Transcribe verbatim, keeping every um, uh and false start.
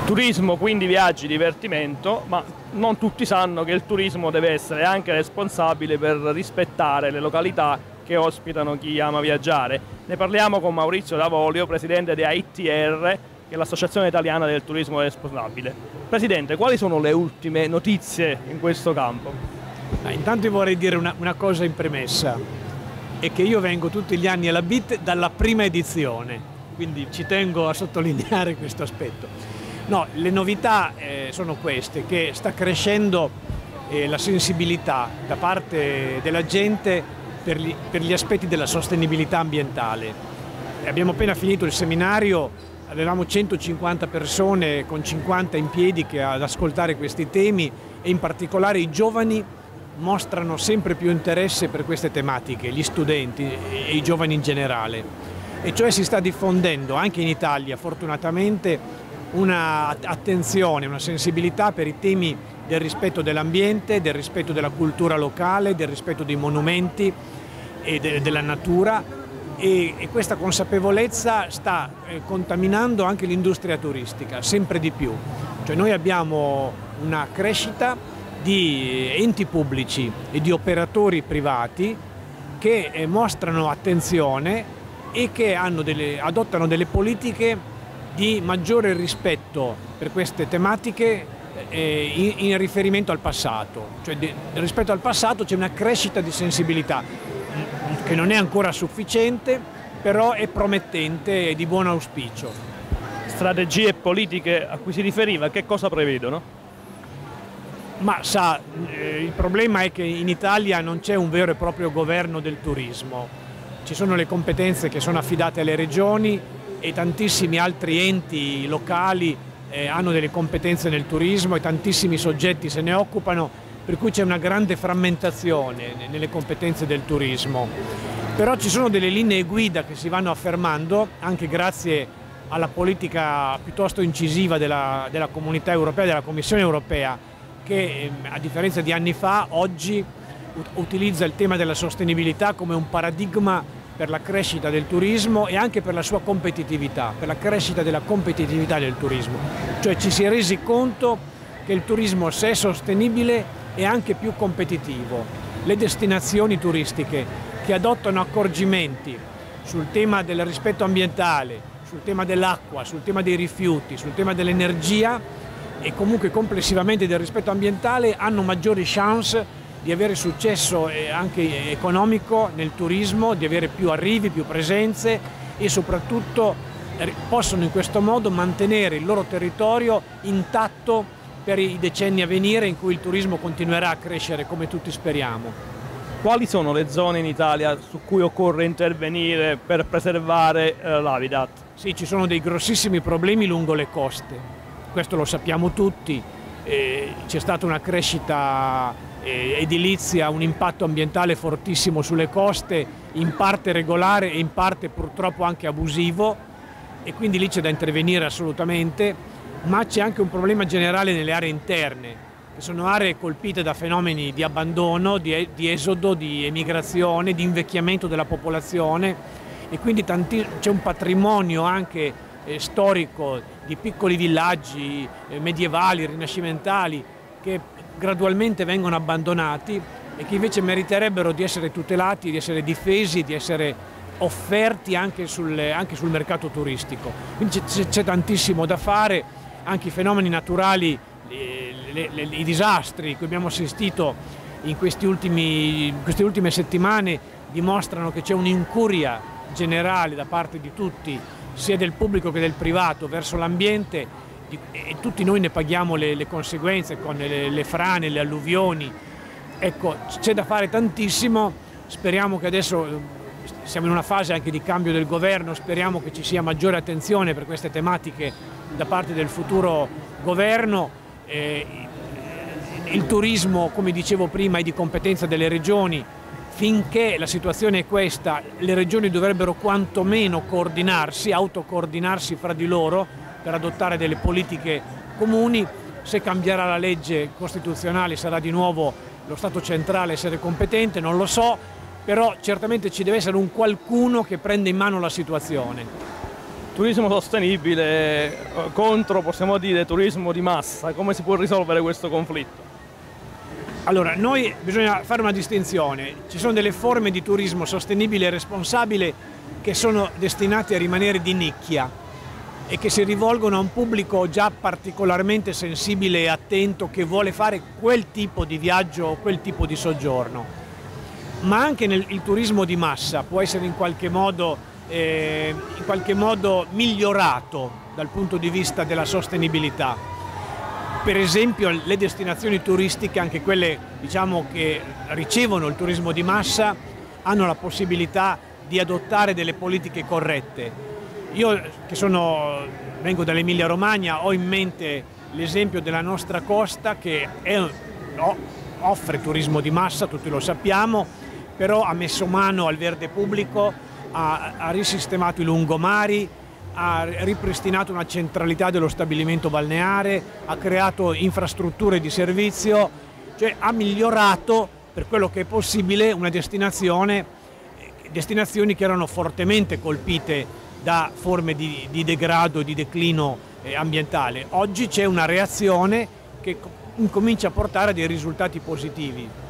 Turismo, quindi viaggi, divertimento, ma non tutti sanno che il turismo deve essere anche responsabile per rispettare le località che ospitano chi ama viaggiare. Ne parliamo con Maurizio Davolio, presidente di A I T R, che è l'Associazione Italiana del Turismo Responsabile. Presidente, quali sono le ultime notizie in questo campo? Ah, intanto vorrei dire una, una cosa in premessa, è che io vengo tutti gli anni alla B I T dalla prima edizione, quindi ci tengo a sottolineare questo aspetto. No, le novità eh, sono queste, che sta crescendo eh, la sensibilità da parte della gente per gli, per gli aspetti della sostenibilità ambientale. Abbiamo appena finito il seminario, avevamo centocinquanta persone con cinquanta in piedi che ad ascoltare questi temi e in particolare i giovani mostrano sempre più interesse per queste tematiche, gli studenti e i giovani in generale. E cioè si sta diffondendo anche in Italia, fortunatamente, una attenzione, una sensibilità per i temi del rispetto dell'ambiente, del rispetto della cultura locale, del rispetto dei monumenti e de della natura e, e questa consapevolezza sta eh, contaminando anche l'industria turistica, sempre di più. Cioè noi abbiamo una crescita di enti pubblici e di operatori privati che eh, mostrano attenzione e che hanno delle, adottano delle politiche di maggiore rispetto per queste tematiche eh, in, in riferimento al passato. Cioè di, rispetto al passato c'è una crescita di sensibilità che non è ancora sufficiente, però è promettente e di buon auspicio. Strategie e politiche a cui si riferiva, che cosa prevedono? Ma sa, eh, il problema è che in Italia non c'è un vero e proprio governo del turismo. Ci sono le competenze che sono affidate alle regioni e tantissimi altri enti locali eh, hanno delle competenze nel turismo e tantissimi soggetti se ne occupano, per cui c'è una grande frammentazione nelle competenze del turismo. Però ci sono delle linee guida che si vanno affermando anche grazie alla politica piuttosto incisiva della, della Comunità Europea, della Commissione Europea, che a differenza di anni fa oggi utilizza il tema della sostenibilità come un paradigma per la crescita del turismo e anche per la sua competitività, per la crescita della competitività del turismo. Cioè ci si è resi conto che il turismo, se è sostenibile, è anche più competitivo. Le destinazioni turistiche che adottano accorgimenti sul tema del rispetto ambientale, sul tema dell'acqua, sul tema dei rifiuti, sul tema dell'energia e comunque complessivamente del rispetto ambientale hanno maggiori chance di avere successo anche economico nel turismo, di avere più arrivi, più presenze e soprattutto possono in questo modo mantenere il loro territorio intatto per i decenni a venire in cui il turismo continuerà a crescere come tutti speriamo. Quali sono le zone in Italia su cui occorre intervenire per preservare eh, l'habitat? Sì, ci sono dei grossissimi problemi lungo le coste, questo lo sappiamo tutti, eh, c'è stata una crescita edilizia, un impatto ambientale fortissimo sulle coste, in parte regolare e in parte purtroppo anche abusivo e quindi lì c'è da intervenire assolutamente, ma c'è anche un problema generale nelle aree interne, che sono aree colpite da fenomeni di abbandono, di, di esodo, di emigrazione, di invecchiamento della popolazione e quindi c'è un patrimonio anche eh, storico di piccoli villaggi eh, medievali, rinascimentali, che gradualmente vengono abbandonati e che invece meriterebbero di essere tutelati, di essere difesi, di essere offerti anche sul, anche sul mercato turistico. Quindi c'è tantissimo da fare, anche i fenomeni naturali, le, le, i disastri cui abbiamo assistito in, questi ultimi, in queste ultime settimane dimostrano che c'è un'incuria generale da parte di tutti, sia del pubblico che del privato, verso l'ambiente, e tutti noi ne paghiamo le, le conseguenze con le, le frane, le alluvioni. Ecco, c'è da fare tantissimo, speriamo che adesso siamo in una fase anche di cambio del governo, speriamo che ci sia maggiore attenzione per queste tematiche da parte del futuro governo. Eh, il turismo, come dicevo prima, è di competenza delle regioni. Finché la situazione è questa, le regioni dovrebbero quantomeno coordinarsi, autocoordinarsi fra di loro, per adottare delle politiche comuni. Se cambierà la legge costituzionale sarà di nuovo lo Stato centrale a essere competente, non lo so, però certamente ci deve essere un qualcuno che prende in mano la situazione. turismo sostenibile contro, possiamo dire, turismo di massa. Come si può risolvere questo conflitto? Allora, noi bisogna fare una distinzione. Ci sono delle forme di turismo sostenibile e responsabile che sono destinate a rimanere di nicchia e che si rivolgono a un pubblico già particolarmente sensibile e attento che vuole fare quel tipo di viaggio o quel tipo di soggiorno. Ma anche nel, il turismo di massa può essere in qualche modo, eh, in qualche modo migliorato dal punto di vista della sostenibilità. Per esempio le destinazioni turistiche, anche quelle diciamo, che ricevono il turismo di massa, hanno la possibilità di adottare delle politiche corrette. Io che sono, vengo dall'Emilia Romagna, ho in mente l'esempio della nostra costa che è, offre turismo di massa, tutti lo sappiamo, però ha messo mano al verde pubblico, ha, ha risistemato i lungomari, ha ripristinato una centralità dello stabilimento balneare, ha creato infrastrutture di servizio, cioè ha migliorato per quello che è possibile una destinazione, destinazioni che erano fortemente colpite da forme di, di degrado e di declino eh, ambientale. Oggi c'è una reazione che incomincia a portare a dei risultati positivi.